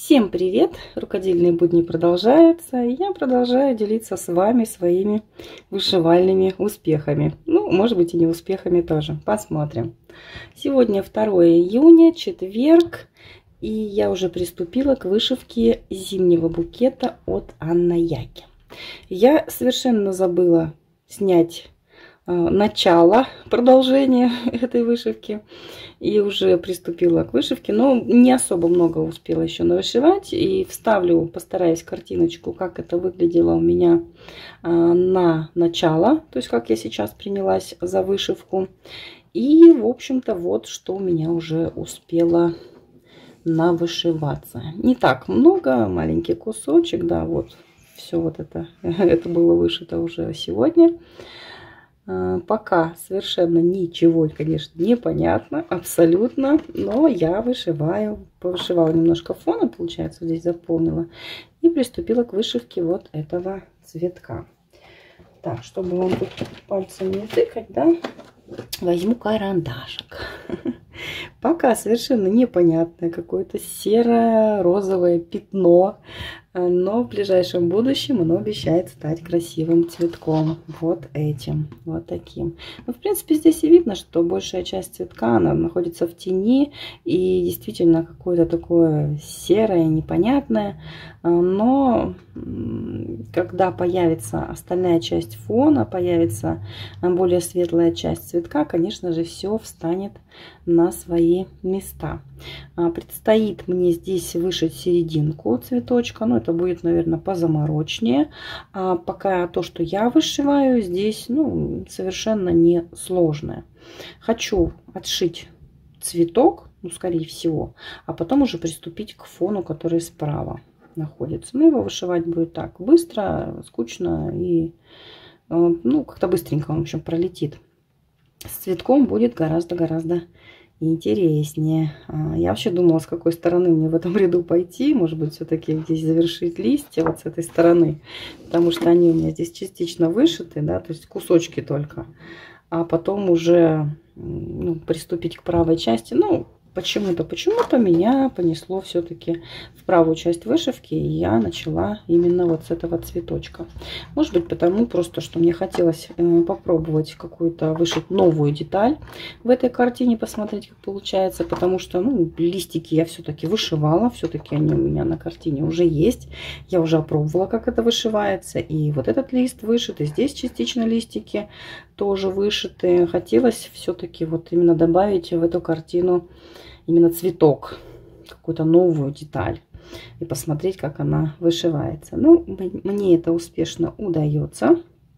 Всем привет! Рукодельные будни продолжаются. И я продолжаю делиться с вами своими вышивальными успехами. Ну, может быть, и не успехами тоже. Посмотрим. Сегодня 2 июня, четверг. И я уже приступила к вышивке зимнего букета от Анна Яки. Я совершенно забыла снять начало продолжения этой вышивки и уже приступила к вышивке, но не особо много успела еще навышивать, и вставлю, постараюсь, картиночку, как это выглядело у меня на начало, то есть как я сейчас принялась за вышивку, и в общем-то вот что у меня уже успело навышиваться. Не так много, маленький кусочек, да, вот все вот это было вышито уже сегодня. Пока совершенно ничего, конечно, не понятно, абсолютно, но я вышиваю, повышивала немножко фона, получается, здесь заполнила, и приступила к вышивке вот этого цветка. Так, чтобы вам тут пальцем не тыкать, да, возьму карандашик. Пока совершенно непонятное какое-то серо-розовое пятно, но в ближайшем будущем оно обещает стать красивым цветком. Вот этим, вот таким. Ну, в принципе, здесь и видно, что большая часть цветка, она находится в тени. И действительно какое-то такое серое, непонятное. Но когда появится остальная часть фона, появится более светлая часть цветка, конечно же, все встанет на свои места. Предстоит мне здесь вышить серединку цветочка. Ну, это будет, наверное, позаморочнее. А пока то, что я вышиваю, здесь, ну, совершенно не сложное. Хочу отшить цветок, ну, скорее всего, а потом уже приступить к фону, который справа находится. Ну, его вышивать будет так быстро, скучно и, ну, как-то быстренько он, в общем, пролетит. С цветком будет гораздо-гораздо интереснее. Я вообще думала, с какой стороны мне в этом ряду пойти. Может быть, все-таки здесь завершить листья вот с этой стороны. Потому что они у меня здесь частично вышиты, да, то есть кусочки только. А потом уже, ну, приступить к правой части. Ну, почему-то меня понесло все-таки в правую часть вышивки, и я начала именно вот с этого цветочка. Может быть, потому просто, что мне хотелось попробовать какую-то вышить новую деталь в этой картине, посмотреть, как получается, потому что, ну, листики я все-таки вышивала, все-таки они у меня на картине уже есть, я уже опробовала, как это вышивается, и вот этот лист вышит, и здесь частично листики тоже вышиты. Хотелось все-таки вот именно добавить в эту картину именно цветок, какую-то новую деталь, и посмотреть, как она вышивается. Ну, мне это успешно удается.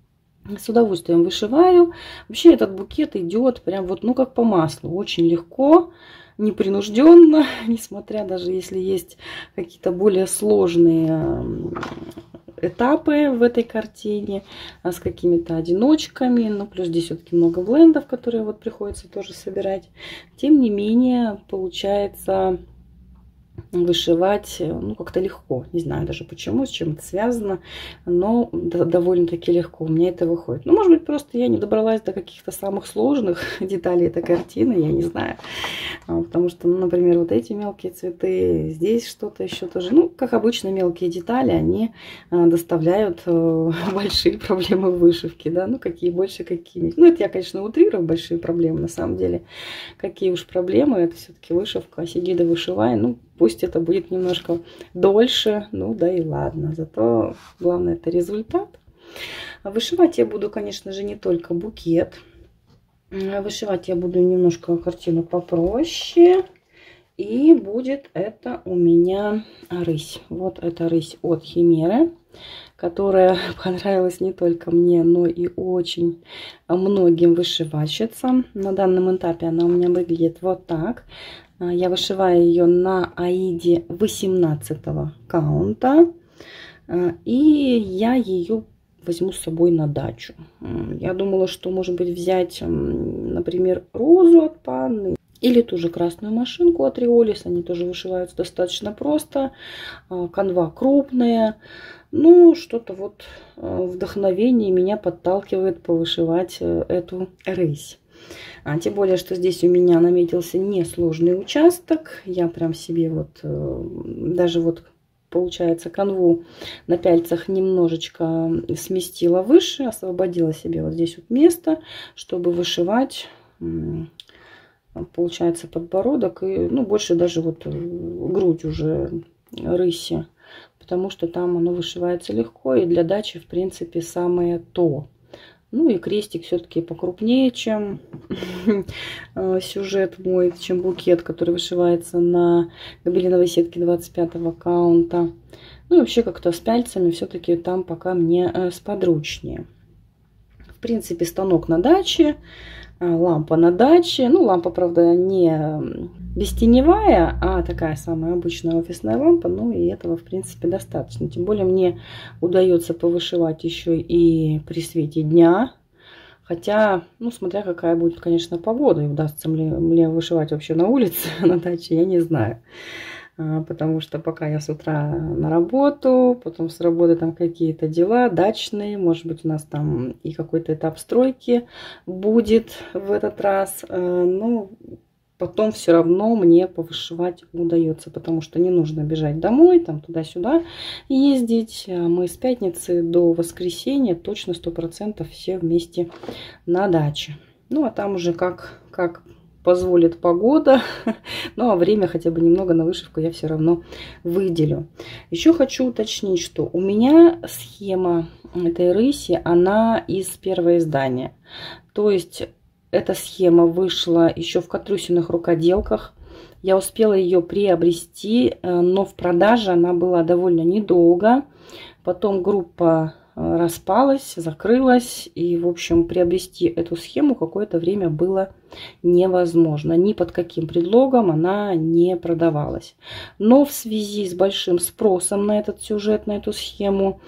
С удовольствием вышиваю. Вообще этот букет идет прям вот, ну, как по маслу. Очень легко, непринужденно, несмотря даже если есть какие-то более сложные этапы в этой картине с какими-то одиночками, но плюс здесь все-таки много блендов, которые вот приходится тоже собирать. Тем не менее, получается вышивать, ну, как-то легко. Не знаю даже почему, с чем это связано, но довольно-таки легко у меня это выходит. Ну, может быть, просто я не добралась до каких-то самых сложных деталей этой картины, я не знаю. Потому что, ну, например, вот эти мелкие цветы, здесь что-то еще тоже. Ну, как обычно, мелкие детали, они доставляют большие проблемы в вышивке, да, ну, какие больше, какие. Ну, это я, конечно, утрирую большие проблемы, на самом деле. Какие уж проблемы, это все-таки вышивка, сиди да вышивай, ну, пусть это будет немножко дольше, ну да и ладно. Зато главное это результат. Вышивать я буду, конечно же, не только букет. Вышивать я буду немножко картину попроще. И будет это у меня рысь. Вот эта рысь от Химеры, которая понравилась не только мне, но и очень многим вышивальщицам. На данном этапе она у меня выглядит вот так. Я вышиваю ее на аиде 18 каунта. И я ее возьму с собой на дачу. Я думала, что, может быть, взять, например, розу от Панны. Или ту же красную машинку от Риолис. Они тоже вышиваются достаточно просто. Канва крупная. Ну, что-то вот вдохновение меня подталкивает повышивать эту рысь. Тем более, что здесь у меня наметился несложный участок. Я прям себе вот, даже вот, получается, канву на пяльцах немножечко сместила выше, освободила себе вот здесь вот место, чтобы вышивать, получается, подбородок и, ну, больше даже вот грудь уже рыси, потому что там оно вышивается легко и для дачи, в принципе, самое то. Ну и крестик все-таки покрупнее, чем сюжет мой, чем букет, который вышивается на гобелиновой сетке 25-го каунта. Ну и вообще как-то с пяльцами все-таки там пока мне сподручнее. В принципе, станок на даче, лампа на даче. Ну, лампа, правда, не бестеневая, а такая самая обычная офисная лампа. Ну, и этого, в принципе, достаточно. Тем более мне удается повышивать еще и при свете дня. Хотя, ну, смотря какая будет, конечно, погода. И удастся мне вышивать вообще на улице, на даче, я не знаю. Потому что пока я с утра на работу, потом с работы там какие-то дела дачные, может быть, у нас там и какой-то этап стройки будет в этот раз. Ну, потом все равно мне повышивать удается, потому что не нужно бежать домой, там туда-сюда ездить. Мы с пятницы до воскресенья точно 100% все вместе на даче. Ну, а там уже как позволит погода, ну а время хотя бы немного на вышивку я все равно выделю. Еще хочу уточнить, что у меня схема этой рыси, она из первого издания. То есть эта схема вышла еще в Катрусиных рукоделках. Я успела ее приобрести, но в продаже она была довольно недолго. Потом группа распалась, закрылась, и, в общем, приобрести эту схему какое-то время было невозможно. Ни под каким предлогом она не продавалась. Но в связи с большим спросом на этот сюжет, на эту схему,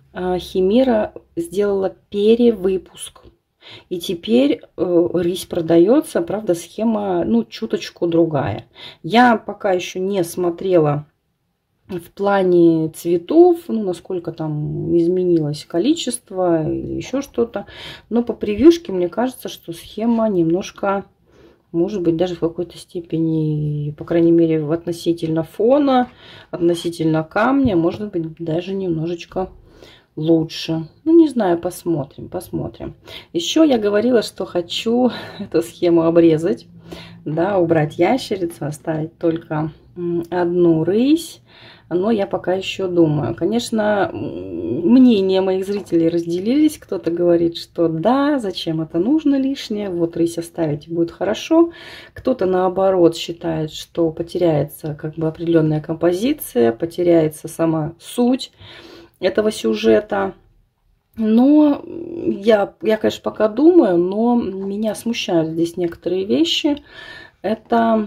Химера сделала перевыпуск. И теперь рысь продается, правда, схема, ну, чуточку другая. Я пока еще не смотрела в плане цветов, ну, насколько там изменилось количество или еще что-то. Но по превьюшке мне кажется, что схема немножко, может быть, даже в какой-то степени, по крайней мере, в относительно фона, относительно камня, может быть, даже немножечко лучше. Ну, не знаю, посмотрим, посмотрим. Еще я говорила, что хочу эту схему обрезать, да, убрать ящерицу, оставить только одну рысь. Но я пока еще думаю. Конечно, мнения моих зрителей разделились. Кто-то говорит, что да, зачем это нужно лишнее, вот рысь оставить будет хорошо. Кто-то наоборот считает, что потеряется как бы определенная композиция, потеряется сама суть этого сюжета. Но я, конечно, пока думаю, но меня смущают здесь некоторые вещи. Это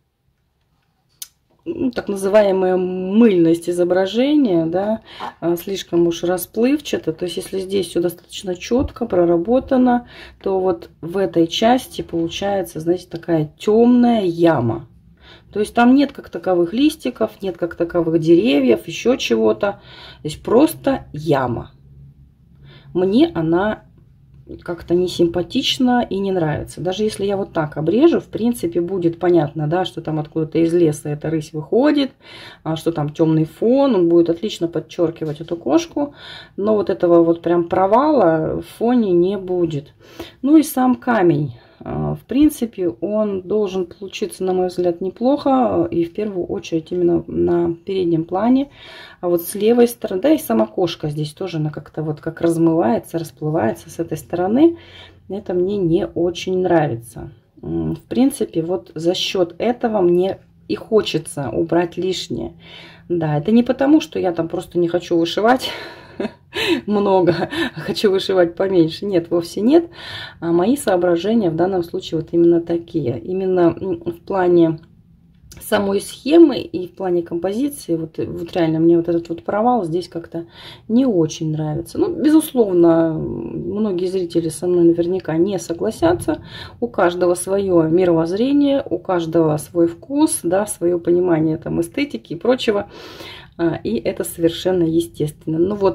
так называемая мыльность изображения, да, слишком уж расплывчато. То есть, если здесь все достаточно четко проработано, то вот в этой части получается, знаете, такая темная яма. То есть там нет как таковых листиков, нет как таковых деревьев, еще чего-то. Здесь просто яма. Мне она как-то не симпатична и не нравится. Даже если я вот так обрежу, в принципе, будет понятно, да, что там откуда-то из леса эта рысь выходит, что там темный фон, он будет отлично подчеркивать эту кошку, но вот этого вот прям провала в фоне не будет. Ну и сам камень. В принципе, он должен получиться, на мой взгляд, неплохо. И в первую очередь именно на переднем плане. А вот с левой стороны, да и сама кошка здесь тоже, она как-то вот как размывается, расплывается с этой стороны. Это мне не очень нравится. В принципе, вот за счет этого мне и хочется убрать лишнее. Да, это не потому, что я там просто не хочу вышивать много, хочу вышивать поменьше. Нет, вовсе нет. А мои соображения в данном случае вот именно такие. Именно в плане самой схемы и в плане композиции, вот реально мне вот этот вот провал здесь как-то не очень нравится. Ну, безусловно, многие зрители со мной наверняка не согласятся. У каждого свое мировоззрение, у каждого свой вкус, да, свое понимание там эстетики и прочего. И это совершенно естественно. Ну вот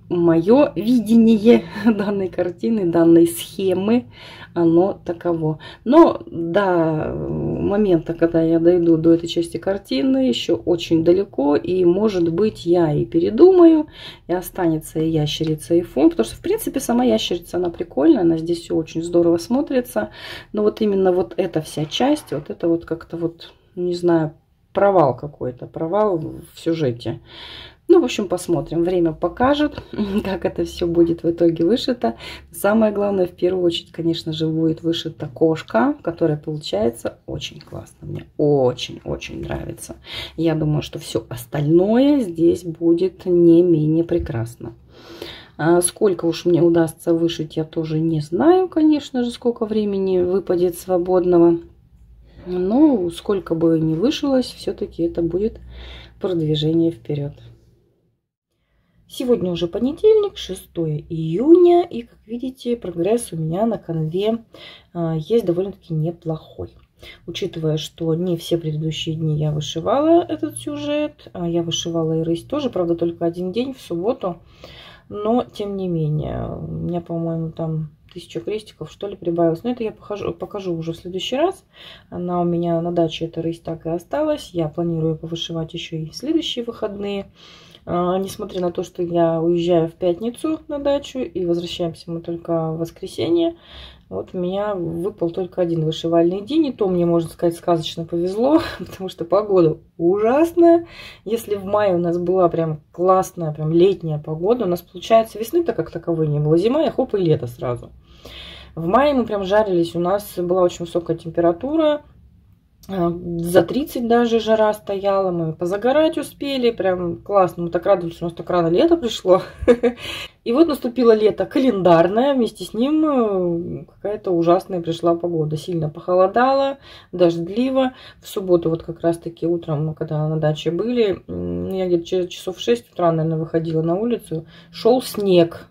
мое видение данной картины, данной схемы, оно таково. Но до момента, когда я дойду до этой части картины, еще очень далеко. И, может быть, я и передумаю, и останется и ящерица, и фон. Потому что, в принципе, сама ящерица, она прикольная, она здесь все очень здорово смотрится. Но вот именно вот эта вся часть, вот это вот как-то вот, не знаю, провал какой-то, провал в сюжете. Ну, в общем, посмотрим. Время покажет, как это все будет в итоге вышито. Самое главное, в первую очередь, конечно же, будет вышита кошка, которая получается очень классно. Мне очень-очень нравится. Я думаю, что все остальное здесь будет не менее прекрасно. Сколько уж мне удастся вышить, я тоже не знаю, конечно же, сколько времени выпадет свободного. Но сколько бы ни вышилось, все-таки это будет продвижение вперед. Сегодня уже понедельник, 6 июня, и, как видите, прогресс у меня на канве есть довольно-таки неплохой. Учитывая, что не все предыдущие дни я вышивала этот сюжет, я вышивала и рысь тоже, правда, только один день, в субботу, но, тем не менее, у меня, по-моему, там 1000 крестиков, что ли, прибавилось. Но это я покажу уже в следующий раз. Она у меня на даче, эта рысь, так и осталась. Я планирую повышивать еще и в следующие выходные. Несмотря на то, что я уезжаю в пятницу на дачу и возвращаемся мы только в воскресенье, вот у меня выпал только один вышивальный день. И то мне, можно сказать, сказочно повезло, потому что погода ужасная. Если в мае у нас была прям классная, прям летняя погода, у нас, получается, весны-то как таковой не было. Зима и хоп, и лето сразу. В мае мы прям жарились, у нас была очень высокая температура. За 30 даже жара стояла, мы позагорать успели, прям классно, мы так радовались, у нас так рано лето пришло. И вот наступило лето календарное, вместе с ним какая-то ужасная пришла погода, сильно похолодало, дождливо. В субботу вот как раз таки утром, когда на даче были, я где-то часов в 6 утра, наверное, выходила на улицу, шел снег.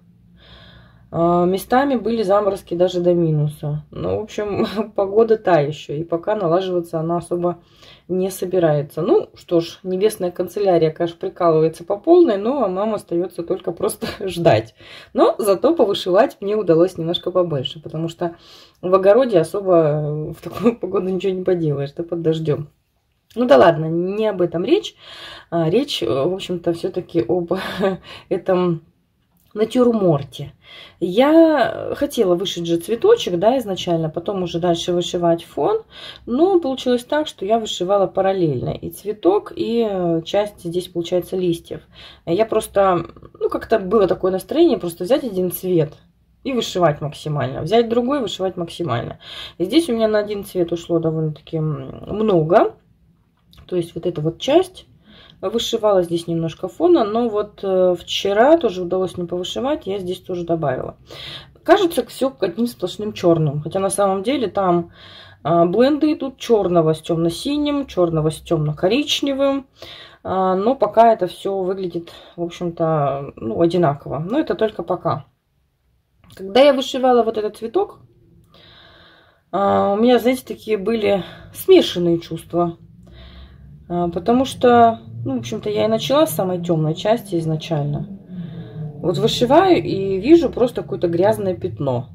Местами были заморозки даже до минуса. Ну, в общем, погода та еще. И пока налаживаться она особо не собирается. Ну, что ж, небесная канцелярия, конечно, прикалывается по полной, но нам остается только просто ждать. Но зато повышивать мне удалось немножко побольше, потому что в огороде особо в такую погоду ничего не поделаешь, да под дождем. Ну да ладно, не об этом речь. Речь, в общем-то, все-таки об этом натюрморте. Я хотела вышить же цветочек, да, изначально, потом уже дальше вышивать фон, но получилось так, что я вышивала параллельно и цветок, и часть здесь, получается, листьев. Я просто, ну, как-то было такое настроение, просто взять один цвет и вышивать максимально, взять другой, вышивать максимально. И здесь у меня на один цвет ушло довольно-таки много, то есть вот эта вот часть. Вышивала здесь немножко фона, но вот вчера тоже удалось мне повышивать, я здесь тоже добавила. Кажется, все одним сплошным черным, хотя на самом деле там бленды идут черного с темно-синим, черного с темно-коричневым, но пока это все выглядит, в общем-то, ну, одинаково. Но это только пока. Когда я вышивала вот этот цветок, у меня, знаете, такие были смешанные чувства. Потому что, ну, в общем-то, я и начала с самой темной части изначально. Вот вышиваю и вижу просто какое-то грязное пятно.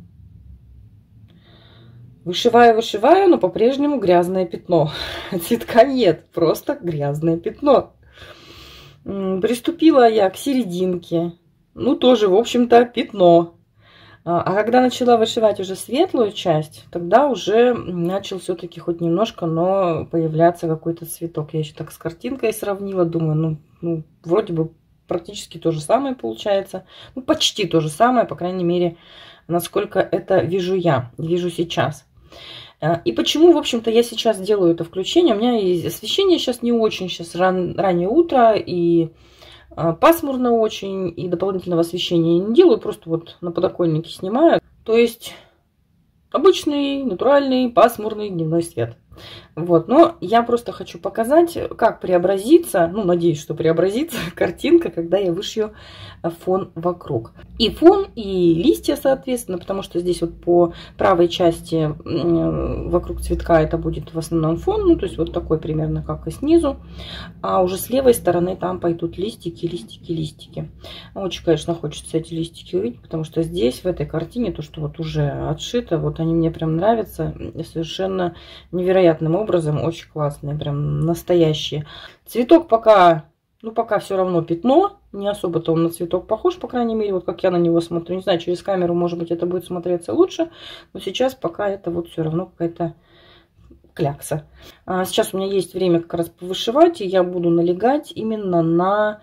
Вышиваю, но по-прежнему грязное пятно. Цветка нет, просто грязное пятно. Приступила я к серединке. Ну, тоже, в общем-то, пятно. А когда начала вышивать уже светлую часть, тогда уже начал все-таки хоть немножко, но появляться какой-то цветок. Я еще так с картинкой сравнила, думаю, ну вроде бы практически то же самое получается. Ну, почти то же самое, по крайней мере, насколько это вижу я, вижу сейчас. И почему, в общем-то, я сейчас делаю это включение? У меня и освещение сейчас не очень, сейчас раннее утро, и пасмурно очень, и дополнительного освещения я не делаю, просто вот на подоконнике снимаю. То есть обычный, натуральный, пасмурный дневной свет. Вот, но я просто хочу показать, как преобразится, ну, надеюсь, что преобразится картинка, когда я вышью фон вокруг. И фон, и листья, соответственно, потому что здесь вот по правой части вокруг цветка это будет в основном фон, ну, то есть вот такой примерно, как и снизу. А уже с левой стороны там пойдут листики, листики, листики. Очень, конечно, хочется эти листики увидеть, потому что здесь, в этой картине, то, что вот уже отшито, вот они мне прям нравятся совершенно невероятным образом, очень классные, прям настоящие. Цветок пока, ну, пока все равно пятно, не особо-то он на цветок похож, по крайней мере, вот как я на него смотрю. Не знаю, через камеру, может быть, это будет смотреться лучше, но сейчас пока это вот все равно какая-то клякса. Сейчас у меня есть время как раз повышивать, и я буду налегать именно на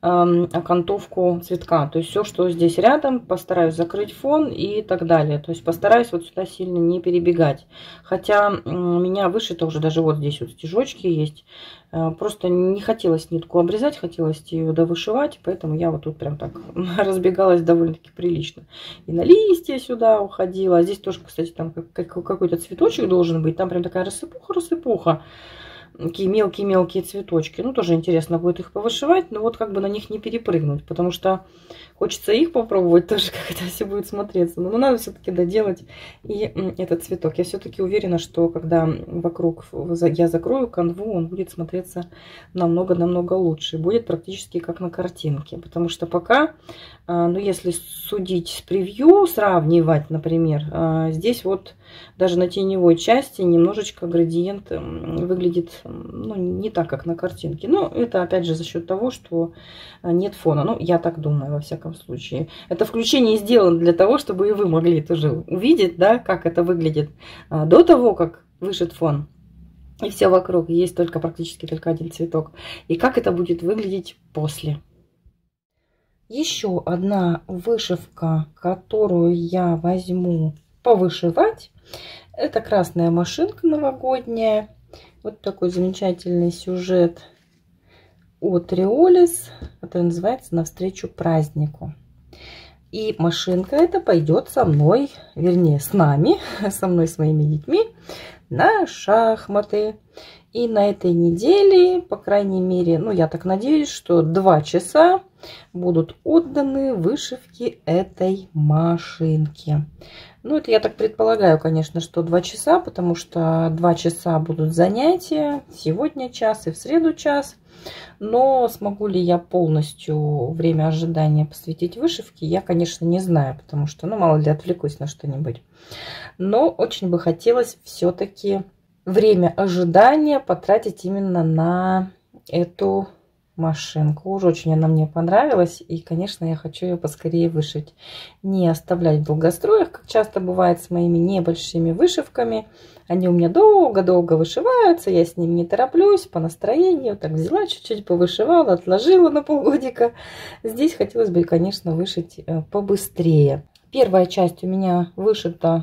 окантовку цветка. То есть все, что здесь рядом, постараюсь закрыть фон и так далее. То есть постараюсь вот сюда сильно не перебегать. Хотя у меня вышито уже даже вот здесь вот стежочки есть. Просто не хотелось нитку обрезать, хотелось ее довышивать, поэтому я вот тут прям так разбегалась довольно-таки прилично. И на листья сюда уходила. Здесь тоже, кстати, там какой-то цветочек должен быть. Там прям такая рассыпуха-рассыпуха. Такие мелкие-мелкие цветочки. Ну, тоже интересно будет их повышивать, но вот как бы на них не перепрыгнуть, потому что хочется их попробовать тоже, как это все будет смотреться. Но надо все-таки доделать и этот цветок. Я все-таки уверена, что когда вокруг я закрою канву, он будет смотреться намного-намного лучше. Будет практически как на картинке, потому что пока, ну, если судить с превью, сравнивать, например, здесь вот даже на теневой части немножечко градиент выглядит, ну, не так, как на картинке. Но это, опять же, за счет того, что нет фона. Ну, я так думаю, во всяком случае. Это включение сделано для того, чтобы и вы могли тоже увидеть, да, как это выглядит до того, как вышит фон. И все вокруг. Есть только практически только один цветок. И как это будет выглядеть после. Еще одна вышивка, которую я возьму повышивать. Это красная машинка новогодняя. Вот такой замечательный сюжет от Риолис. Это называется «Навстречу празднику». И машинка эта пойдет со мной, вернее, с нами, со мной, с моими детьми, на шахматы. И на этой неделе, по крайней мере, ну, я так надеюсь, что 2 часа будут отданы вышивке этой машинки. Ну, это я так предполагаю, конечно, что 2 часа, потому что 2 часа будут занятия. Сегодня час и в среду час. Но смогу ли я полностью время ожидания посвятить вышивке, я, конечно, не знаю, потому что, ну, мало ли отвлекусь на что-нибудь. Но очень бы хотелось все-таки время ожидания потратить именно на эту машинку. Уже очень она мне понравилась. И, конечно, я хочу ее поскорее вышить. Не оставлять в долгостроях, как часто бывает с моими небольшими вышивками. Они у меня долго-долго вышиваются. Я с ними не тороплюсь по настроению. Так взяла чуть-чуть, повышивала, отложила на полгодика. Здесь хотелось бы, конечно, вышить побыстрее. Первая часть у меня вышита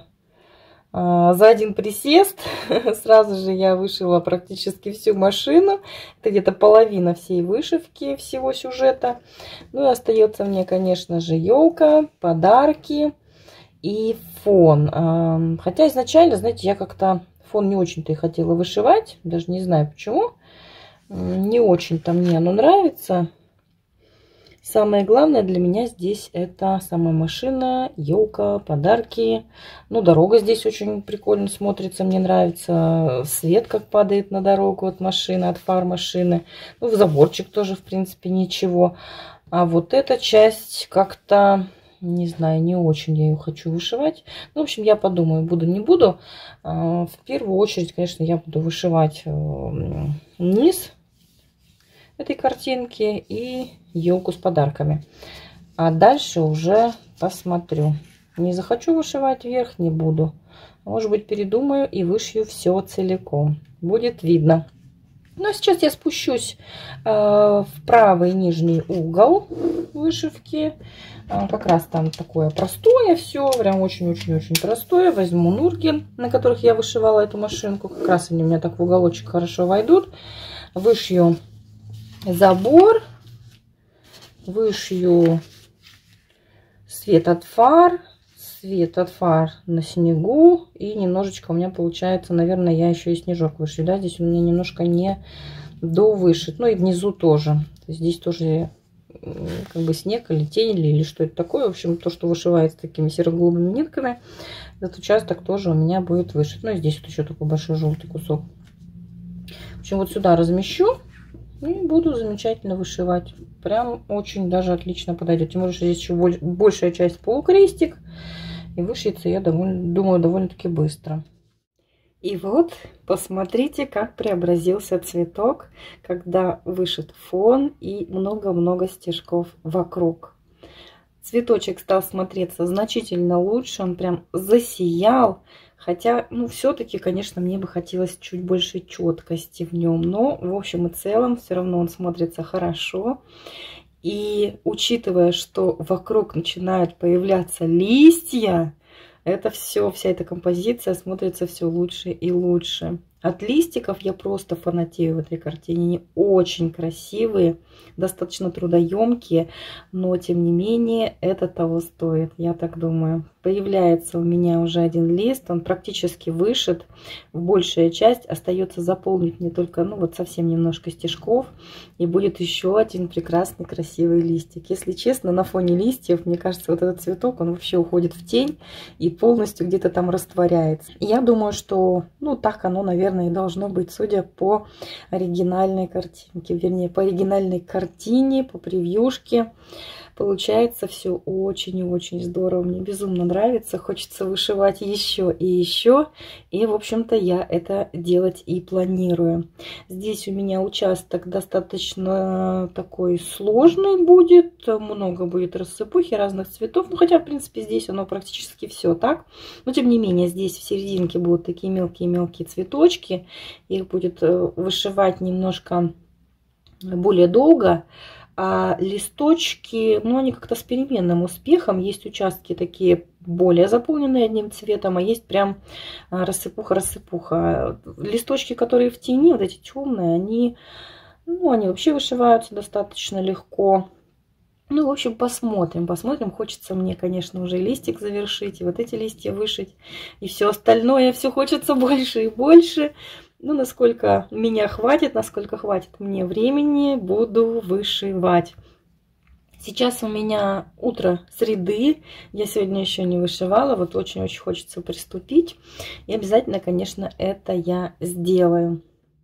за один присест. Сразу же я вышила практически всю машину. Это где-то половина всей вышивки, всего сюжета. Ну и остается мне, конечно же, елка, подарки и фон. Хотя изначально, знаете, я как-то фон не очень-то и хотела вышивать. Даже не знаю почему. Не очень-то мне оно нравится. Самое главное для меня здесь это сама машина, елка, подарки. Ну, дорога здесь очень прикольно смотрится, мне нравится. Свет как падает на дорогу от машины, от фар машины. Ну, заборчик тоже, в принципе, ничего. А вот эта часть как-то, не знаю, не очень я ее хочу вышивать. Ну, в общем, я подумаю, буду, не буду. В первую очередь, конечно, я буду вышивать низ этой картинки и елку с подарками. А дальше уже посмотрю. Не захочу вышивать вверх, не буду. Может быть, передумаю и вышью все целиком. Будет видно. Ну, а сейчас я спущусь в правый нижний угол вышивки. Как раз там такое простое все. Прям очень-очень-очень простое. Возьму нурки, на которых я вышивала эту машинку. Как раз они у меня так в уголочек хорошо войдут. Вышью забор, вышью свет от фар, цвет от фар на снегу. И немножечко у меня получается, наверное, я еще и снежок вышью. Да? Здесь у меня немножко не довышит. Ну и внизу тоже. Здесь тоже как бы снег или тень, или что это такое. В общем, то, что вышивается такими серо-голубыми нитками, этот участок тоже у меня будет вышит. Ну и здесь вот еще такой большой желтый кусок. В общем, вот сюда размещу и буду замечательно вышивать. Прям очень даже отлично подойдет. Тем более, что здесь еще большая часть полукрестик. И вышьется, я думаю, довольно-таки быстро. И вот, посмотрите, как преобразился цветок, когда вышит фон и много-много стежков вокруг. Цветочек стал смотреться значительно лучше, он прям засиял. Хотя, ну, все-таки, конечно, мне бы хотелось чуть больше четкости в нем. Но, в общем и целом, все равно он смотрится хорошо. И учитывая, что вокруг начинают появляться листья, это все, вся эта композиция смотрится все лучше и лучше. От листиков я просто фанатею в этой картине. Они очень красивые, достаточно трудоемкие, но тем не менее это того стоит, я так думаю. Появляется у меня уже один лист, он практически вышит, большая часть. Остается заполнить мне только, ну вот совсем немножко стежков, и будет еще один прекрасный красивый листик. Если честно, на фоне листьев, мне кажется, вот этот цветок, он вообще уходит в тень и полностью где-то там растворяется. И я думаю, что, ну так оно, наверное, и должно быть, судя по оригинальной картинке, вернее, по оригинальной картине, по превьюшке. Получается все очень и очень здорово. Мне безумно нравится. Хочется вышивать еще и еще. И, в общем-то, я это делать и планирую. Здесь у меня участок достаточно такой сложный будет. Много будет рассыпухи разных цветов. Ну, хотя, в принципе, здесь оно практически все так. Но, тем не менее, здесь в серединке будут такие мелкие-мелкие цветочки. Их будет вышивать немножко более долго. А листочки, ну, они как-то с переменным успехом. Есть участки такие более заполненные одним цветом, а есть прям рассыпуха-рассыпуха. Листочки, которые в тени, вот эти темные, они вообще вышиваются достаточно легко. Ну, в общем, посмотрим. Посмотрим. Хочется мне, конечно, уже листик завершить, и вот эти листья вышить, и все остальное. Все хочется больше и больше. Ну, насколько меня хватит, насколько хватит мне времени, буду вышивать. Сейчас у меня утро среды. Я сегодня еще не вышивала. Вот очень-очень хочется приступить. И обязательно, конечно, это я сделаю.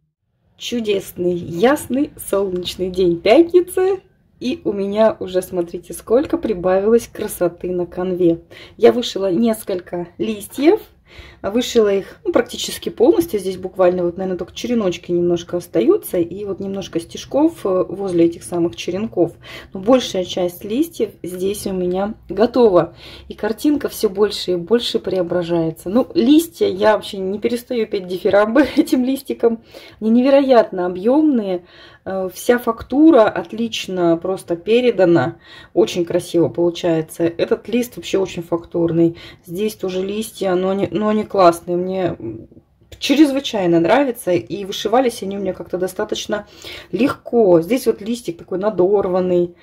Чудесный, ясный, солнечный день пятницы. И у меня уже, смотрите, сколько прибавилось красоты на канве. Я вышила несколько листьев. Вышила их практически полностью. Здесь буквально, вот, наверное, только череночки немножко остаются. И вот немножко стежков возле этих самых черенков. Но большая часть листьев здесь у меня готова. И картинка все больше и больше преображается. Ну, листья, я вообще не перестаю петь дифирамбы этим листикам. Они невероятно объемные. Вся фактура отлично просто передана. Очень красиво получается. Этот лист вообще очень фактурный. Здесь тоже листья, но они классные. Мне чрезвычайно нравится. И вышивались они у меня как-то достаточно легко. Здесь вот листик такой надорванный.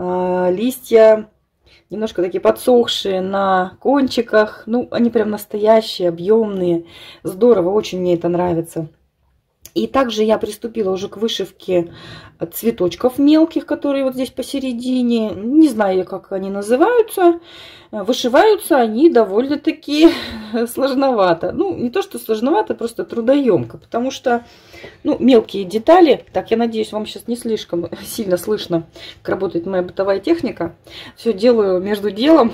Листья немножко такие подсохшие на кончиках. Ну, они прям настоящие, объемные. Здорово, очень мне это нравится. И также я приступила уже к вышивке цветочков мелких, которые вот здесь посередине. Не знаю, как они называются. Вышиваются они довольно-таки сложновато. Ну, не то, что сложновато, просто трудоемко. Потому что, ну, мелкие детали. Так, я надеюсь, вам сейчас не слишком сильно слышно, как работает моя бытовая техника. Все делаю между делом.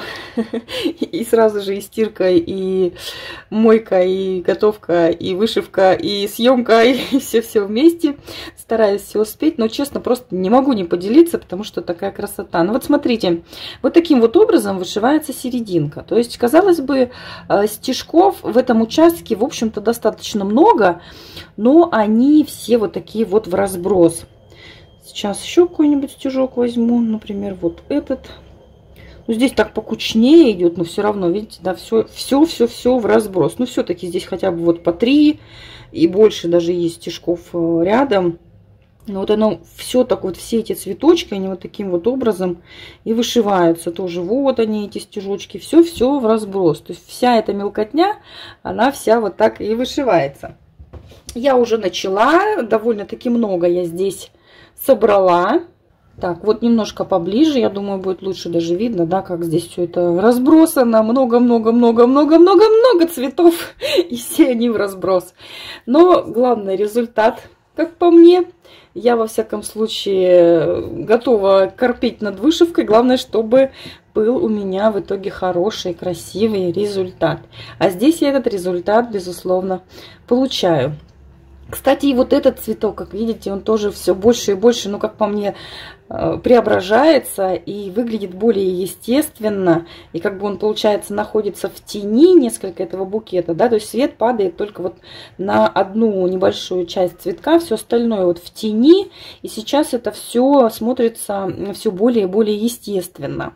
И сразу же и стирка, и мойка, и готовка, и вышивка, и съемка, и все вместе. Стараюсь все успеть, но, честно, просто не могу не поделиться, потому что такая красота. Ну вот смотрите, вот таким вот образом вышивается серединка. То есть, казалось бы, стежков в этом участке, в общем-то, достаточно много, но они все вот такие вот в разброс. Сейчас еще какой-нибудь стежок возьму, например, вот этот. Ну, здесь так покучнее идет, но все равно, видите, да, все в разброс. Но все-таки здесь хотя бы вот по 3 и больше даже есть стежков рядом. Но вот оно все так вот, все эти цветочки, они вот таким вот образом и вышиваются тоже. Вот они, эти стежочки, все в разброс. То есть вся эта мелкотня, она вся вот так и вышивается. Я уже начала, довольно-таки много я здесь собрала. Так, вот немножко поближе, я думаю, будет лучше даже видно, да, как здесь все это разбросано. Много-много-много-много-много-много цветов, и все они в разброс. Но главный результат, как по мне, я во всяком случае готова корпеть над вышивкой. Главное, чтобы был у меня в итоге хороший, красивый результат. А здесь я этот результат, безусловно, получаю. Кстати, и вот этот цветок, как видите, он тоже все больше и больше, ну, как по мне, преображается и выглядит более естественно. И как бы он, получается, находится в тени несколько этого букета, да, то есть свет падает только вот на одну небольшую часть цветка, все остальное вот в тени. И сейчас это все смотрится все более и более естественно.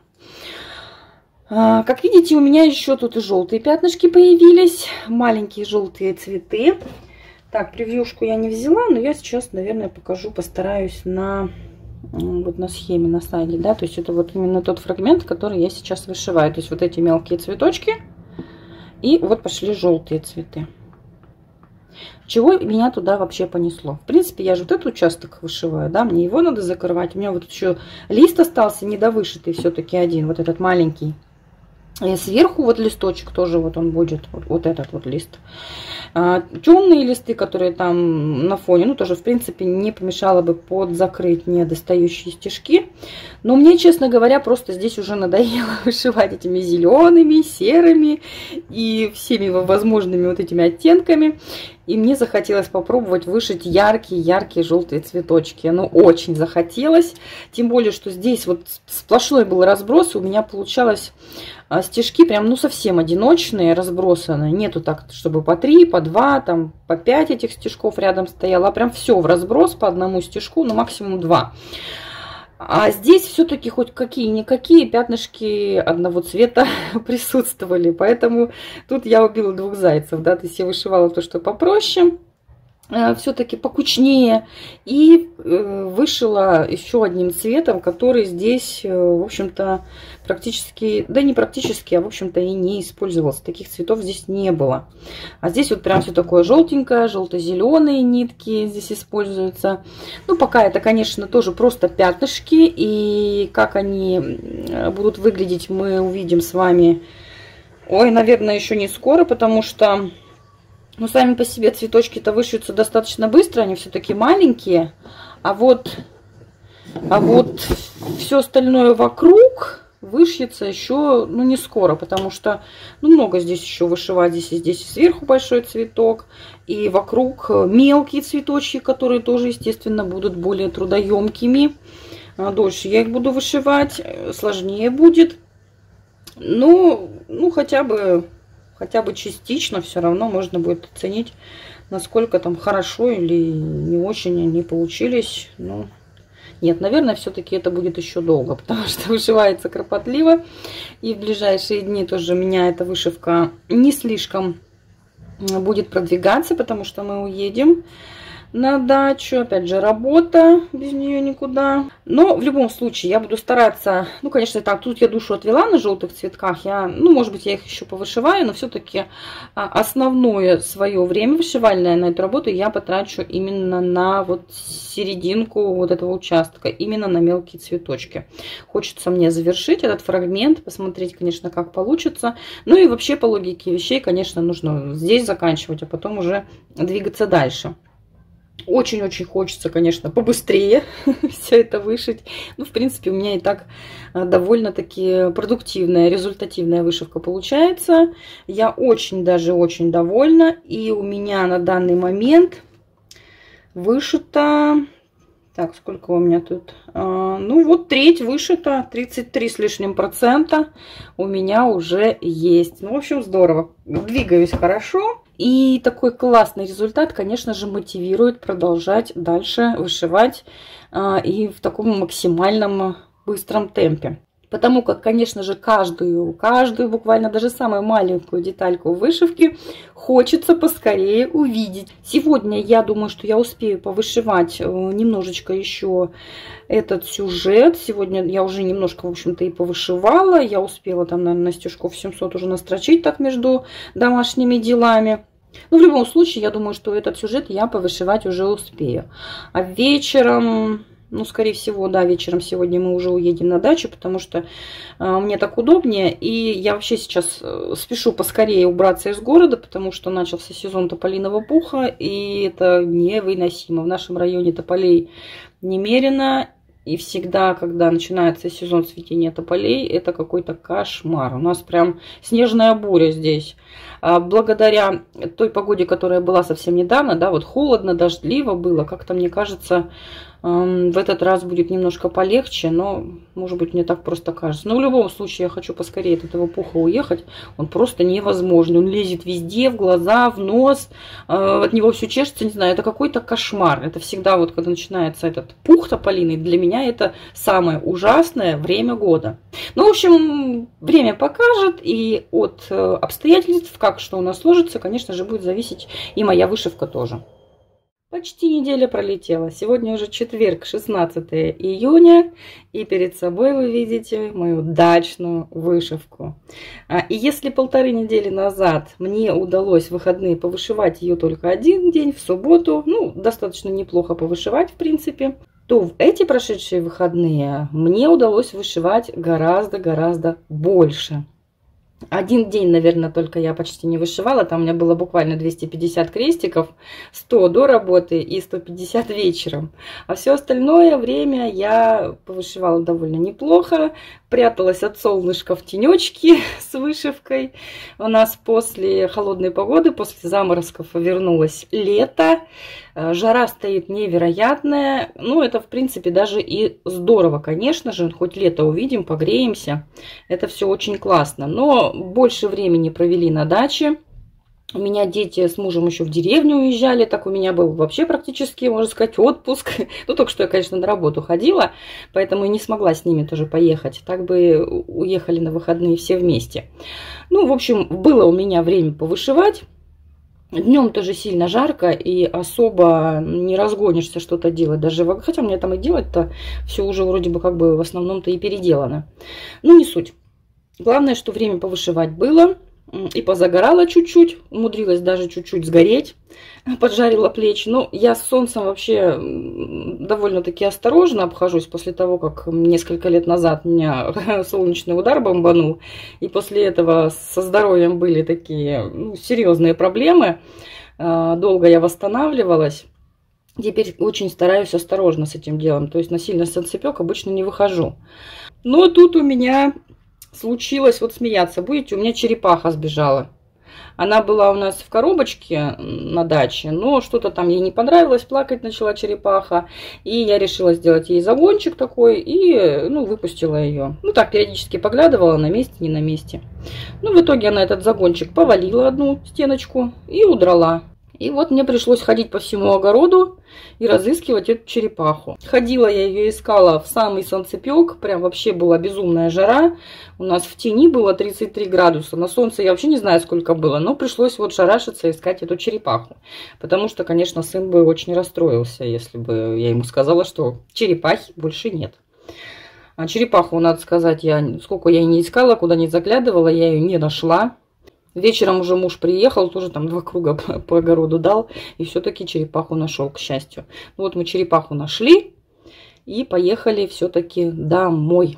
Как видите, у меня еще тут и желтые пятнышки появились, маленькие желтые цветы. Так, превьюшку я не взяла, но я сейчас, наверное, покажу, постараюсь вот на схеме, на слайде, да, то есть это вот именно тот фрагмент, который я сейчас вышиваю. То есть вот эти мелкие цветочки, и вот пошли желтые цветы. Чего меня туда вообще понесло? В принципе, я же вот этот участок вышиваю, да, мне его надо закрывать. У меня вот еще лист остался недовышитый все-таки один, вот этот маленький. И сверху вот листочек тоже вот он будет, вот этот вот лист. Темные листы, которые там на фоне, ну тоже в принципе не помешало бы подзакрыть недостающие стежки. Но мне, честно говоря, просто здесь уже надоело вышивать этими зелеными, серыми и всеми возможными вот этими оттенками. И мне захотелось попробовать вышить яркие-яркие желтые цветочки. Ну, очень захотелось. Тем более, что здесь вот сплошной был разброс. У меня получалось стежки прям, ну, совсем одиночные, разбросанные. Нету так, чтобы по 3, по 2, там, по 5 этих стежков рядом стояло. А прям все в разброс по одному стежку, ну, максимум 2. А здесь все-таки хоть какие-никакие пятнышки одного цвета присутствовали. Поэтому тут я убила двух зайцев. Да? То есть я вышивала то, что попроще, все-таки покучнее. И вышила еще одним цветом, который здесь, в общем-то, практически, да не практически, а в общем-то и не использовался. Таких цветов здесь не было. А здесь вот прям все такое желтенькое, желто-зеленые нитки здесь используются. Ну, пока это, конечно, тоже просто пятнышки. И как они будут выглядеть, мы увидим с вами, ой, наверное, еще не скоро, потому что... Ну, сами по себе цветочки-то вышьются достаточно быстро, они все-таки маленькие. А вот все остальное вокруг вышьется еще, ну, не скоро, потому что, ну, много здесь еще вышивать. Здесь сверху большой цветок, и вокруг мелкие цветочки, которые тоже, естественно, будут более трудоемкими. Дольше я их буду вышивать, сложнее будет. Ну хотя бы частично все равно можно будет оценить, насколько там хорошо или не очень они получились. Ну, нет, наверное, все-таки это будет еще долго, потому что вышивается кропотливо. И в ближайшие дни тоже у меня эта вышивка не слишком будет продвигаться, потому что мы уедем на дачу. Опять же, работа, без нее никуда. Но в любом случае я буду стараться, ну, конечно, так, тут я душу отвела на желтых цветках. Ну, может быть, я их еще повышиваю, но все-таки основное свое время вышивальное на эту работу я потрачу именно на вот серединку вот этого участка, именно на мелкие цветочки. Хочется мне завершить этот фрагмент, посмотреть, конечно, как получится. Ну и вообще по логике вещей, конечно, нужно здесь заканчивать, а потом уже двигаться дальше. Очень-очень хочется, конечно, побыстрее все это вышить. Ну, в принципе, у меня и так довольно-таки продуктивная, результативная вышивка получается. Я очень даже очень довольна. И у меня на данный момент вышито... Так, сколько у меня тут? Ну, вот треть вышита, 33 с лишним процента у меня уже есть. Ну, в общем, здорово. Двигаюсь хорошо. И такой классный результат, конечно же, мотивирует продолжать дальше вышивать и в таком максимальном быстром темпе. Потому как, конечно же, каждую буквально даже самую маленькую детальку вышивки хочется поскорее увидеть. Сегодня я думаю, что я успею повышивать немножечко еще этот сюжет. Сегодня я уже немножко, в общем-то, и повышивала. Я успела там, наверное, на стежков 700 уже настрочить так между домашними делами. Но в любом случае, я думаю, что этот сюжет я повышивать уже успею. А вечером... Ну, скорее всего, да, вечером сегодня мы уже уедем на дачу, потому что мне так удобнее. И я вообще сейчас спешу поскорее убраться из города, потому что начался сезон тополиного пуха, и это невыносимо. В нашем районе тополей немерено, и всегда, когда начинается сезон цветения тополей, это какой-то кошмар. У нас прям снежная буря здесь. Благодаря той погоде, которая была совсем недавно, да, вот холодно, дождливо было, как-то, мне кажется, в этот раз будет немножко полегче, но, может быть, мне так просто кажется. Но в любом случае, я хочу поскорее от этого пуха уехать. Он просто невозможный. Он лезет везде, в глаза, в нос. От него все чешется, не знаю, это какой-то кошмар. Это всегда вот, когда начинается этот пух тополиный, для меня это самое ужасное время года. Ну, в общем, время покажет, и от обстоятельств, как что у нас сложится, конечно же, будет зависеть и моя вышивка тоже. Почти неделя пролетела. Сегодня уже четверг, 16 июня. И перед собой вы видите мою дачную вышивку. И если 1,5 недели назад мне удалось в выходные повышивать ее только один день, в субботу, ну, достаточно неплохо повышивать, в принципе, то в эти прошедшие выходные мне удалось вышивать гораздо больше. Один день, наверное, только я почти не вышивала. Там у меня было буквально 250 крестиков, 100 до работы и 150 вечером. А все остальное время я повышивала довольно неплохо. Пряталась от солнышка в тенечке с вышивкой. У нас после холодной погоды, после заморозков вернулось лето. Жара стоит невероятная. Ну, это, в принципе, даже и здорово, конечно же. Хоть лето увидим, погреемся. Это все очень классно. Но больше времени провели на даче. У меня дети с мужем еще в деревню уезжали. Так у меня был вообще практически, можно сказать, отпуск. Ну, только что я, конечно, на работу ходила, поэтому и не смогла с ними тоже поехать. Так бы уехали на выходные все вместе. Ну, в общем, было у меня время повышивать. Днем тоже сильно жарко, и особо не разгонишься что-то делать. Даже, хотя мне там и делать-то все уже вроде бы как бы в основном-то и переделано. Ну, не суть. Главное, что время повышивать было. И позагорала чуть-чуть, умудрилась даже чуть-чуть сгореть, поджарила плечи. Но я с солнцем вообще довольно-таки осторожно обхожусь после того, как несколько лет назад меня солнечный удар бомбанул. И после этого со здоровьем были такие серьезные проблемы. Долго я восстанавливалась. Теперь очень стараюсь осторожно с этим делом. То есть на сильный солнцепек обычно не выхожу. Но тут у меня... случилось, вот смеяться будете, у меня черепаха сбежала. Она была у нас в коробочке на даче, но что-то там ей не понравилось, плакать начала черепаха. И я решила сделать ей загончик такой и, выпустила ее. Ну, так, периодически поглядывала, на месте, не на месте. Ну, в итоге она этот загончик повалила одну стеночку и удрала. И вот мне пришлось ходить по всему огороду и разыскивать эту черепаху. Ходила я ее искала в самый солнцепек, прям вообще была безумная жара. У нас в тени было 33 градуса, на солнце я вообще не знаю сколько было, но пришлось вот шарашиться искать эту черепаху. Потому что, конечно, сын бы очень расстроился, если бы я ему сказала, что черепахи больше нет. А черепаху, надо сказать, сколько я не искала, куда не заглядывала, я ее не нашла. Вечером уже муж приехал, тоже там 2 круга по огороду дал, и все-таки черепаху нашел, к счастью. Вот мы черепаху нашли и поехали все-таки домой.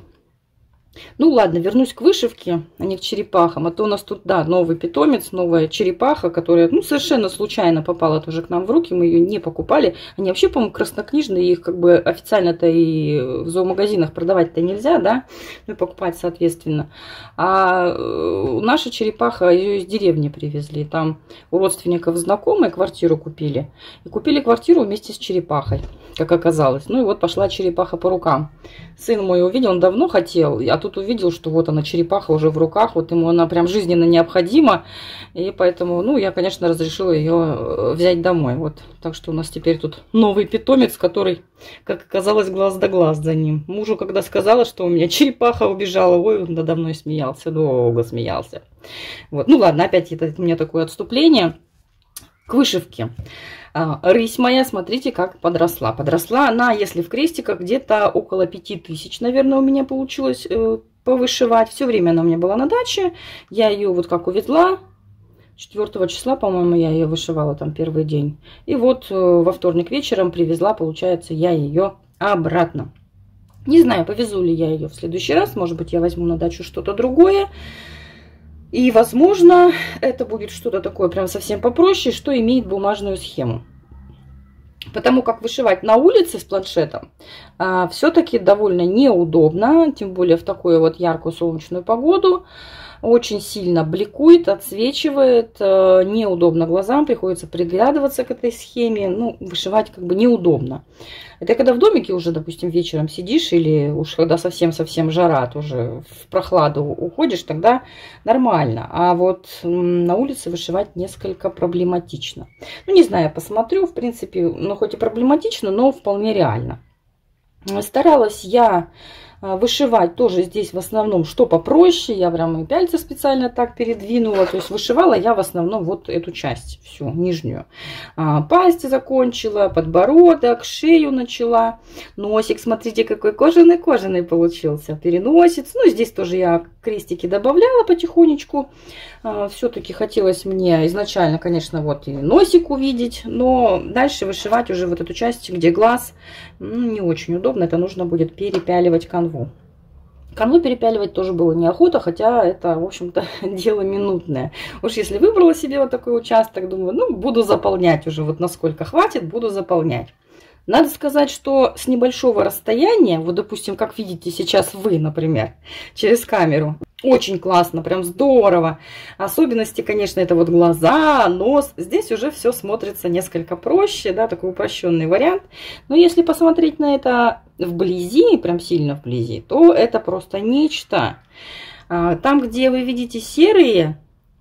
Ну ладно, вернусь к вышивке, а не к черепахам. А то у нас тут, да, новый питомец, новая черепаха, которая, совершенно случайно попала тоже к нам в руки. Мы ее не покупали. Они вообще, по-моему, краснокнижные. Их как бы официально-то и в зоомагазинах продавать-то нельзя, да? Ну и покупать, соответственно. А наша черепаха, ее из деревни привезли. Там у родственников знакомые квартиру купили. И купили квартиру вместе с черепахой, как оказалось. Ну и вот пошла черепаха по рукам. Сын мой увидел, он давно хотел, а тут увидел, что вот она, черепаха уже в руках, вот ему она прям жизненно необходима. И поэтому, ну, я, конечно, разрешила ее взять домой. Вот, так что у нас теперь тут новый питомец, который, как оказалось, глаз да глаз за ним. Мужу, когда сказала, что у меня черепаха убежала, ой, он надо мной смеялся, долго смеялся. Вот, ну ладно, опять это у меня такое отступление к вышивке. Рысь моя, смотрите, как подросла. Подросла она, если в крестиках, где-то около 5000, наверное, у меня получилось повышивать. Все время она у меня была на даче. Я ее вот как увезла. 4 числа, по-моему, я ее вышивала там первый день. И вот во вторник вечером привезла, получается, я ее обратно. Не знаю, повезу ли я ее в следующий раз. Может быть, я возьму на дачу что-то другое. И, возможно, это будет что-то такое прям совсем попроще, что имеет бумажную схему. Потому как вышивать на улице с планшетом все-таки довольно неудобно, тем более в такую вот яркую солнечную погоду. Очень сильно бликует, отсвечивает, неудобно глазам, приходится приглядываться к этой схеме. Ну, вышивать как бы неудобно. Это когда в домике уже, допустим, вечером сидишь, или уж когда совсем-совсем жара, тоже в прохладу уходишь, тогда нормально. А вот на улице вышивать несколько проблематично. Ну, не знаю, посмотрю, в принципе, ну, хоть и проблематично, но вполне реально. Старалась я вышивать тоже здесь в основном что попроще. Я прям и пяльцы специально так передвинула. То есть вышивала я в основном вот эту часть, всю нижнюю. Пасть закончила, подбородок, шею начала. Носик, смотрите, какой кожаный получился. Переносец. Ну, здесь тоже я крестики добавляла потихонечку. Все-таки хотелось мне изначально, конечно, вот и носик увидеть. Но дальше вышивать уже вот эту часть, где глаз, не очень удобно. Это нужно будет перепяливать канву. Канву перепяливать тоже было неохота, хотя это, в общем-то, дело минутное. Уж если выбрала себе вот такой участок, думаю, ну, буду заполнять уже, вот насколько хватит, буду заполнять. Надо сказать, что с небольшого расстояния, вот, допустим, как видите сейчас вы, например, через камеру, очень классно, прям здорово. Особенности, конечно, это вот глаза, нос. Здесь уже все смотрится несколько проще, да, такой упрощенный вариант. Но если посмотреть на это вблизи, прям сильно вблизи, то это просто нечто. Там, где вы видите серые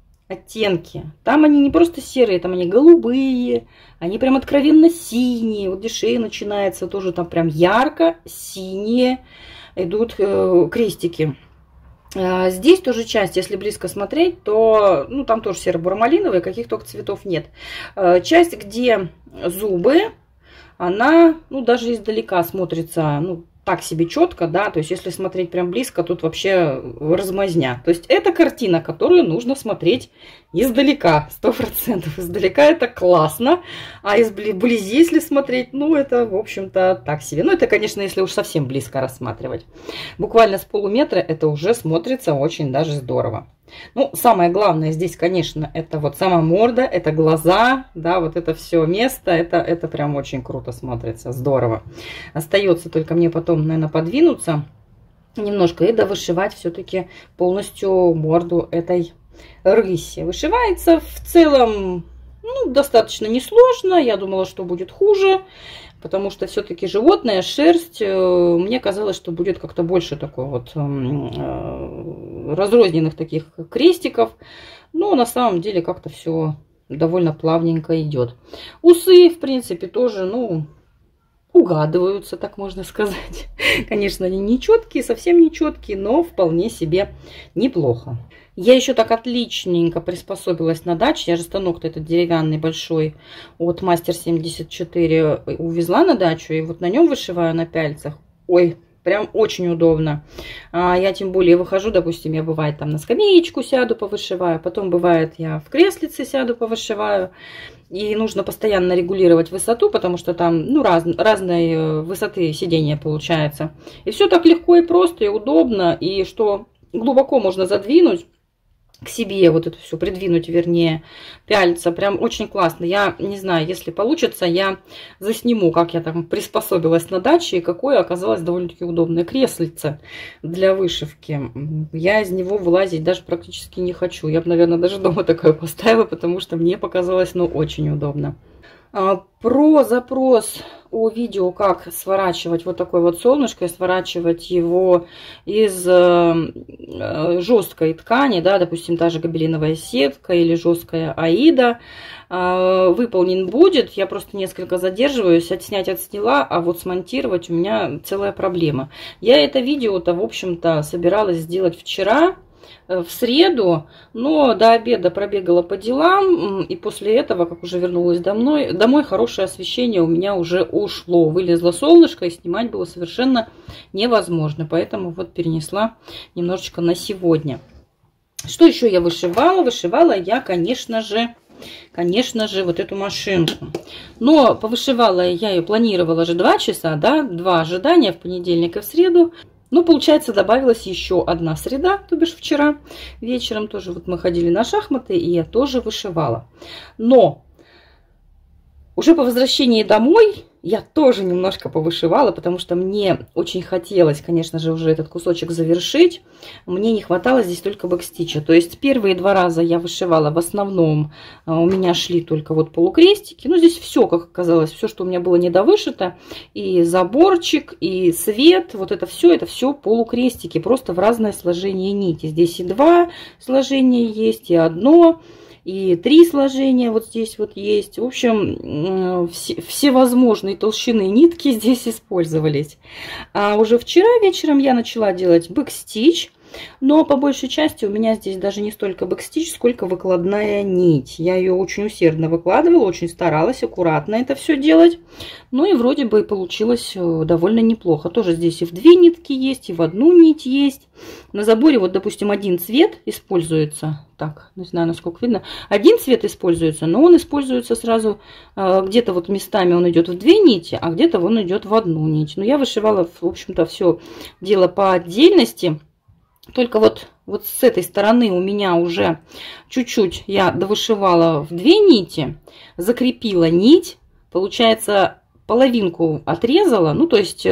оттенки, там они не просто серые, там они голубые, они прям откровенно синие. Вот где шея начинается, тоже там прям ярко синие идут крестики. Здесь тоже часть, если близко смотреть, то ну, там тоже серо-буро-малиновые, каких только цветов нет. Часть, где зубы, она ну, даже издалека смотрится ну, так себе четко, да, то есть если смотреть прям близко, тут вообще размазня. То есть это картина, которую нужно смотреть издалека, 100%. Издалека это классно, а вблизи, если смотреть, ну это, в общем-то, так себе. Ну это, конечно, если уж совсем близко рассматривать. Буквально с полуметра это уже смотрится очень даже здорово. Ну, самое главное здесь, конечно, это вот сама морда, это глаза, да, вот это все место, это прям очень круто смотрится, здорово. Остается только мне потом, наверное, подвинуться немножко и довышивать все-таки полностью морду этой рыси. Вышивается в целом, ну, достаточно несложно, я думала, что будет хуже. Потому что все-таки животное, шерсть, мне казалось, что будет как-то больше такой вот разрозненных таких крестиков. Но на самом деле как-то все довольно плавненько идет. Усы, в принципе, тоже, ну, угадываются, так можно сказать. Конечно, они не четкие, совсем не четкие, но вполне себе неплохо. Я еще так отличненько приспособилась на даче. Я же станок-то этот деревянный большой от Мастер 74 увезла на дачу. И вот на нем вышиваю на пяльцах. Ой, прям очень удобно. Я тем более выхожу, допустим, я бывает там на скамеечку сяду, повышиваю. Потом бывает я в креслице сяду, повышиваю. И нужно постоянно регулировать высоту, потому что там ну, разной высоты сидения получается. И все так легко и просто, и удобно. И что глубоко можно задвинуть к себе, вот это все придвинуть, вернее, пяльца. Прям очень классно. Я не знаю, если получится, я засниму, как я там приспособилась на даче и какое оказалось довольно-таки удобное креслице для вышивки. Я из него вылазить даже практически не хочу. Я бы, наверное, даже дома такое поставила, потому что мне показалось, ну, очень удобно. Про запрос о видео, как сворачивать вот такое вот солнышко, и сворачивать его из жесткой ткани, да, допустим, та же гобелиновая сетка или жесткая аида, выполнен будет. Я просто несколько задерживаюсь, отснять отсняла, а вот смонтировать у меня целая проблема. Я это видео-то, в общем-то, собиралась сделать вчера, в среду, но до обеда пробегала по делам, и после этого, как уже вернулась домой, хорошее освещение у меня уже ушло. Вылезло солнышко, и снимать было совершенно невозможно, поэтому вот перенесла немножечко на сегодня. Что еще я вышивала? Вышивала я, конечно же, вот эту машинку. Но повышивала я ее, планировала же 2 часа, да, 2 ожидания в понедельник и в среду. Ну, получается, добавилась еще одна среда, то бишь вчера вечером тоже вот мы ходили на шахматы, и я тоже вышивала. Но уже по возвращении домой я тоже немножко повышивала, потому что мне очень хотелось, конечно же, уже этот кусочек завершить. Мне не хватало здесь только бэкстича. То есть первые 2 раза я вышивала в основном, у меня шли только вот полукрестики. Ну, здесь все, как оказалось, все, что у меня было недовышито. И заборчик, и свет, вот это все полукрестики, просто в разное сложение нити. Здесь и 2 сложения есть, и 1. И 3 сложения вот здесь вот есть. В общем, всевозможные толщины нитки здесь использовались. А уже вчера вечером я начала делать бэкстич. Но по большей части у меня здесь даже не столько бэкстич, сколько выкладная нить. Я ее очень усердно выкладывала, очень старалась аккуратно это все делать. Ну и вроде бы получилось довольно неплохо. Тоже здесь и в 2 нитки есть, и в 1 нить есть. На заборе вот, допустим, один цвет используется. Так, не знаю, насколько видно. Один цвет используется, но он используется сразу где-то вот местами он идет в 2 нити, а где-то он идет в 1 нить. Но я вышивала, в общем-то, все дело по отдельности. Только вот с этой стороны у меня уже чуть-чуть я довышивала в 2 нити, закрепила нить, получается, половинку отрезала, ну, то есть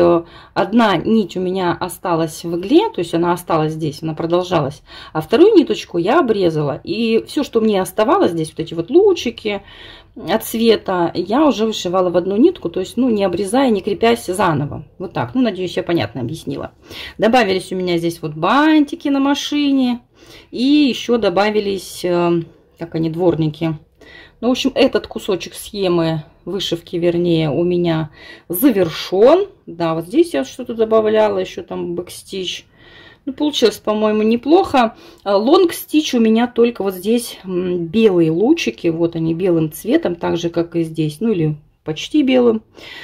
1 нить у меня осталась в игле, то есть она осталась здесь, она продолжалась, а 2 ниточку я обрезала, и все, что мне оставалось здесь, вот эти вот лучики от цвета, я уже вышивала в 1 нитку, то есть, ну, не обрезая, не крепясь заново. Вот так, ну, надеюсь, я понятно объяснила. Добавились у меня здесь вот бантики на машине, и еще добавились, как они, дворники. Ну, в общем, этот кусочек схемы вышивки, вернее, у меня завершен. Да, вот здесь я что-то добавляла, еще там бэкстич. Ну, получилось, по-моему, неплохо. Лонг-стич у меня только вот здесь белые лучики. Вот они белым цветом, так же, как и здесь. Ну, или почти белым.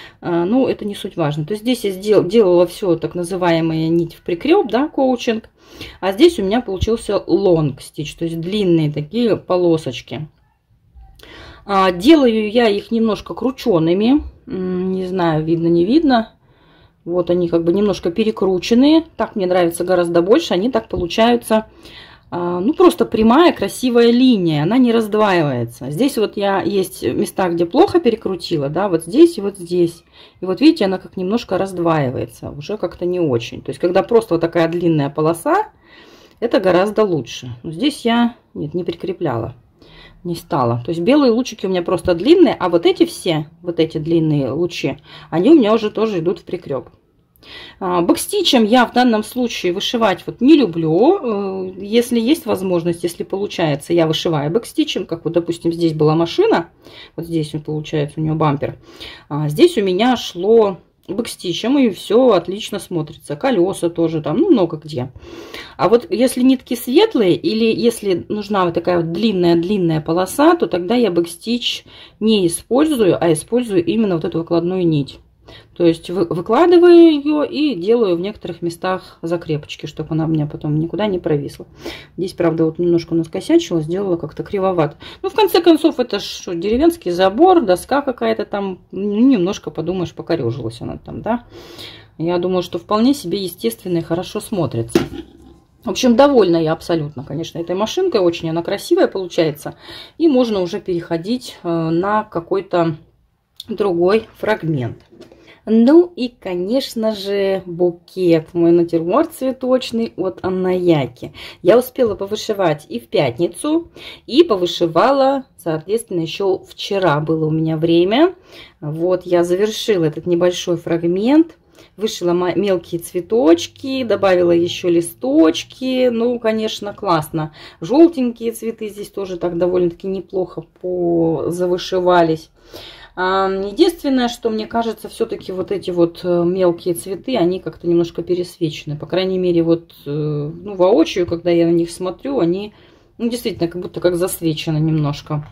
Ну, это не суть важно. То есть здесь я делала все так называемая нить в прикреп, да, коучинг. А здесь у меня получился лонг-стич, то есть длинные такие полосочки. Делаю я их немножко кручеными. Не знаю, видно, не видно. Вот они как бы немножко перекрученные. Так мне нравится гораздо больше. Они так получаются, ну, просто прямая красивая линия. Она не раздваивается. Здесь вот есть места, где плохо перекрутила, да, вот здесь и вот здесь. И вот видите, она как немножко раздваивается. Уже как-то не очень. То есть, когда просто вот такая длинная полоса, это гораздо лучше. Но здесь я, нет, не прикрепляла. Не стала. То есть белые лучики у меня просто длинные, а вот эти все, вот эти длинные лучи, они у меня уже тоже идут в прикреп. Бэкстичем я в данном случае вышивать вот не люблю. Если есть возможность, если получается, я вышиваю бэкстичем, как вот, допустим, здесь была машина, вот здесь получается у нее бампер, здесь у меня шло бэкстичем, и все отлично смотрится. Колеса тоже там, ну, много где. А вот если нитки светлые, или если нужна вот такая вот длинная полоса, то тогда я бэкстич не использую, а использую именно вот эту выкладную нить. То есть выкладываю ее и делаю в некоторых местах закрепочки, чтобы она у меня потом никуда не провисла. Здесь, правда, вот немножко наскосячила, сделала как-то кривовато. Ну, в конце концов, это что, деревенский забор, доска какая-то там, ну, немножко, подумаешь, покорежилась она там, да. Я думаю, что вполне себе естественно и хорошо смотрится. В общем, довольна я абсолютно, конечно, этой машинкой. Очень она красивая получается. И можно уже переходить на какой-то другой фрагмент. Ну и, конечно же, букет, мой натюрморт цветочный от Анна-Яки. Я успела повышивать и в пятницу, и повышивала, соответственно, еще вчера было у меня время. Вот я завершила этот небольшой фрагмент. Вышила мелкие цветочки, добавила еще листочки. Ну, конечно, классно. Желтенькие цветы здесь тоже так довольно-таки неплохо завышивались. Единственное, что мне кажется, все-таки вот эти вот мелкие цветы, они как-то немножко пересвечены. По крайней мере, вот ну, воочию, когда я на них смотрю, они ну, действительно как будто как засвечены немножко.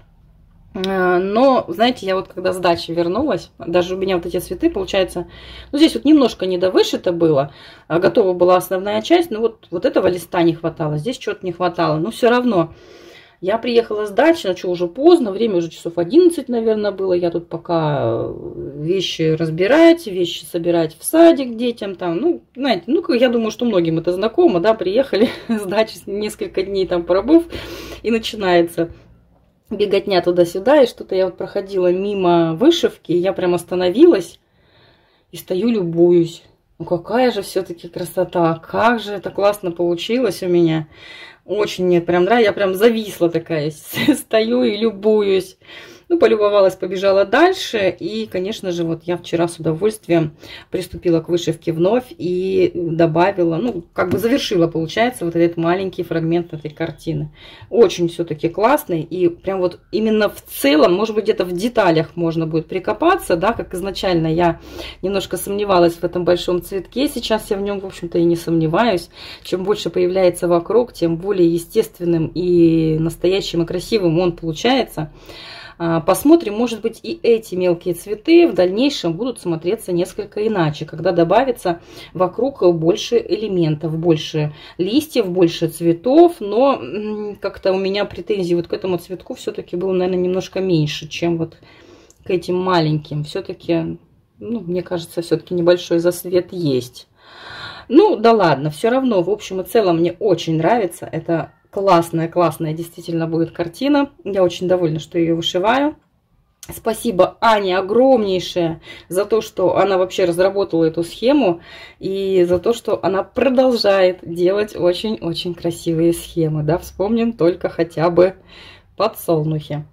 Но, знаете, я вот когда с дачи вернулась, даже у меня вот эти цветы, получается, ну, здесь вот немножко недовышито было, готова была основная часть, но вот этого листа не хватало, здесь что-то не хватало, но все равно. Я приехала с дачи, начала уже поздно, время уже часов 11, наверное, было. Я тут пока вещи разбирать, вещи собирать в садик детям. Там, ну, знаете, ну, я думаю, что многим это знакомо, да, приехали с дачи, несколько дней там пробыв, и начинается беготня туда-сюда. И что-то я вот проходила мимо вышивки, и я прям остановилась и стою, любуюсь. Ну, какая же все-таки красота, как же это классно получилось у меня. Очень мне прям нравится, я прям зависла такая, стою и любуюсь. Ну, полюбовалась, побежала дальше. И, конечно же, вот я вчера с удовольствием приступила к вышивке вновь и добавила, ну, как бы завершила, получается, вот этот маленький фрагмент этой картины. Очень все-таки классный. И прям вот именно в целом, может быть, где-то в деталях можно будет прикопаться, да, как изначально я немножко сомневалась в этом большом цветке. Сейчас я в нем, в общем-то, и не сомневаюсь. Чем больше появляется вокруг, тем более естественным и настоящим и красивым он получается. Посмотрим, может быть, и эти мелкие цветы в дальнейшем будут смотреться несколько иначе, когда добавится вокруг больше элементов, больше листьев, больше цветов, но как-то у меня претензий вот к этому цветку все-таки было, наверное, немножко меньше, чем вот к этим маленьким. Все-таки, ну, мне кажется, все-таки небольшой засвет есть. Ну, да ладно, все равно, в общем и целом, мне очень нравится. Это классная действительно будет картина. Я очень довольна, что ее вышиваю. Спасибо Ане огромнейшее за то, что она вообще разработала эту схему. И за то, что она продолжает делать очень-очень красивые схемы. Да, вспомним только хотя бы подсолнухи.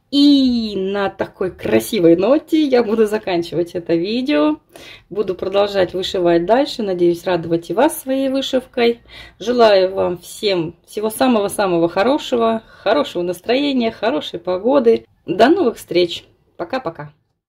И на такой красивой ноте я буду заканчивать это видео. Буду продолжать вышивать дальше. Надеюсь, радовать и вас своей вышивкой. Желаю вам всем всего самого-самого хорошего. Хорошего настроения, хорошей погоды. До новых встреч. Пока-пока.